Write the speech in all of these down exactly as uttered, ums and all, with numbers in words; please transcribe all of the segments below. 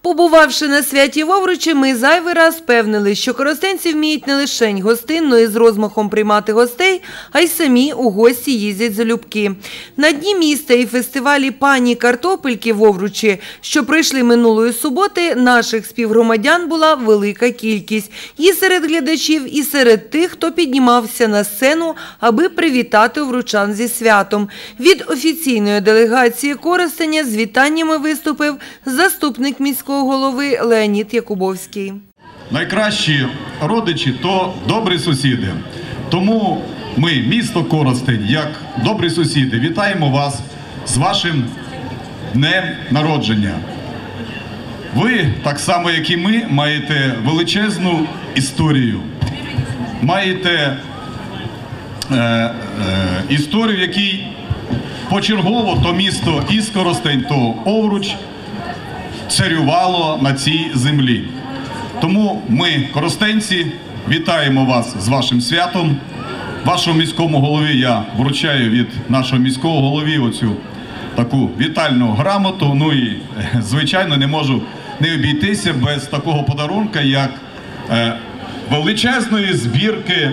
Побувавши на святі в Овручі, ми зайвий раз впевнили, що коростенці вміють не лише гостинно і з розмахом приймати гостей, а й самі у гості їздять залюбки. На дні міста і фестивалі «Пані Картопельки» в Овручі, що прийшли минулої суботи, наших співгромадян була велика кількість. І серед глядачів, і серед тих, хто піднімався на сцену, аби привітати овручан зі святом. Від офіційної делегації Коростеня з вітаннями виступив заступник міського голови Леонід Якубовський. Найкращі родичі – то добрі сусіди. Тому ми, місто Коростень, як добрі сусіди, вітаємо вас з вашим днем народження. Ви, так само як і ми, маєте величезну історію. Маєте е, е, історію, в якій почергово то місто із Коростень, то Овруч царювало на цій землі. Тому ми, коростенці, вітаємо вас з вашим святом. Вашому міському голові я вручаю від нашого міського голови оцю таку вітальну грамоту. Ну і, звичайно, не можу не обійтися без такого подарунка, як е, величезної збірки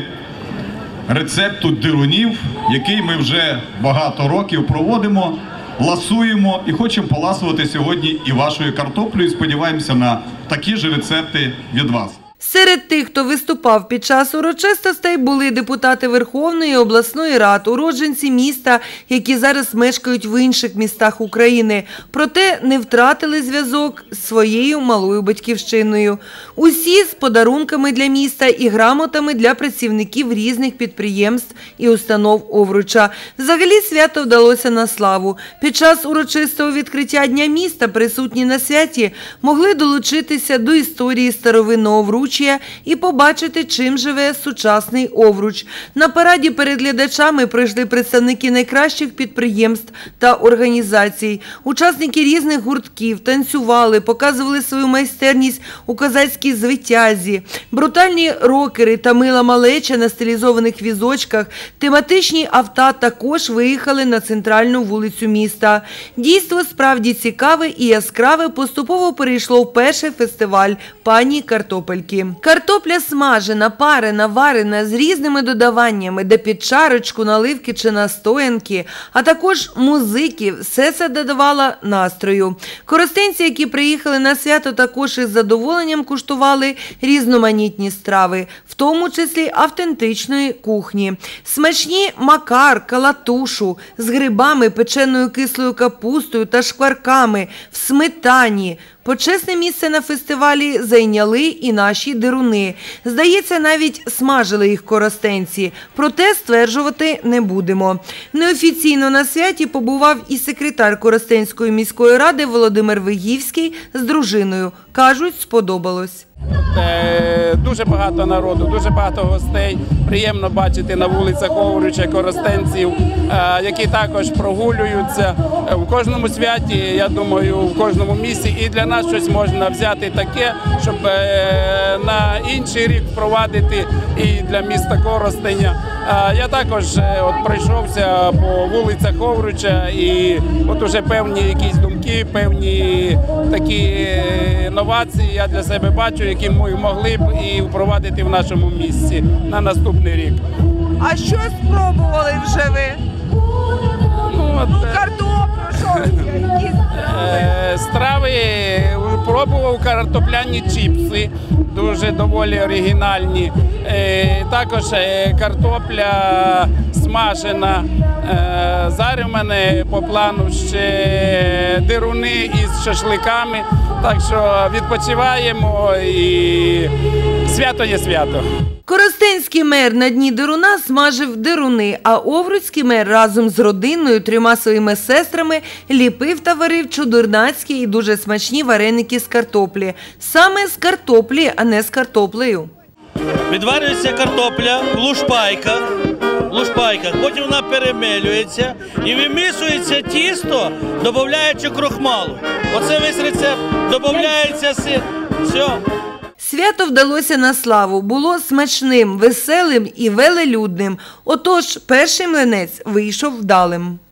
рецепту дирунів, який ми вже багато років проводимо, ласуємо і хочемо поласувати сьогодні і вашою картоплею. Сподіваємося на такі ж рецепти від вас. Серед тих, хто виступав під час урочистостей, були депутати Верховної і обласної рад, уродженці міста, які зараз мешкають в інших містах України, проте не втратили зв'язок з своєю малою батьківщиною. Усі з подарунками для міста і грамотами для працівників різних підприємств і установ Овруча. Взагалі свято вдалося на славу. Під час урочистого відкриття Дня міста присутні на святі могли долучитися до історії старовинного Овруча і побачити, чим живе сучасний Овруч. На параді перед глядачами прийшли представники найкращих підприємств та організацій. Учасники різних гуртків танцювали, показували свою майстерність у козацькій звитязі. Брутальні рокери та мила малеча на стилізованих візочках, тематичні авто також виїхали на центральну вулицю міста. Дійство справді цікаве і яскраве поступово перейшло в перший фестиваль «Пані Картопельки». Картопля смажена, парена, варена з різними додаваннями, де під чарочку, наливки чи настоянки, а також музики – все це додавало настрою. Коростенці, які приїхали на свято, також із задоволенням куштували різноманітні страви, в тому числі автентичної кухні. Смачні макар, калатушу з грибами, печеною кислою капустою та шкварками в сметані. Почесне місце на фестивалі зайняли і наші дируни. Здається, навіть смажили їх коростенці. Проте стверджувати не будемо. Неофіційно на святі побував і секретар Коростенської міської ради Володимир Вигівський з дружиною. Кажуть, сподобалось. Дуже багато народу, дуже багато гостей. Приємно бачити на вулицях Овруча коростенців, які також прогулюються. В кожному святі, я думаю, в кожному місці і для нас щось можна взяти таке, щоб на інший рік впровадити і для міста Коростеня. Я також от пройшовся по вулицях Овруча і от уже певні якісь думки, певні такі новації я для себе бачу, які ми могли б і впровадити в нашому місті на наступний рік. А що спробували вже ви? Ну, от, картоплю, що? Які страви? Страви пробував картопляні чіпси, дуже доволі оригінальні. Також картопля смажена. Зараз у мене по плану ще дируни із шашликами. Так що відпочиваємо і свято є свято. Коростенський мер на дні дируна смажив дируни, а овруцький мер разом з родиною, трьома своїми сестрами ліпив та варив чудернацькі і дуже смачні вареники з картоплі. Саме з картоплі, а не з картоплею. Відварюється картопля в лушпайках, в лушпайках, потім вона перемелюється і вимішується тісто, додаючи крохмалу. Оце весь рецепт, додається сир, все. Свято вдалося на славу, було смачним, веселим і велелюдним. Отож, перший млинець вийшов вдалим.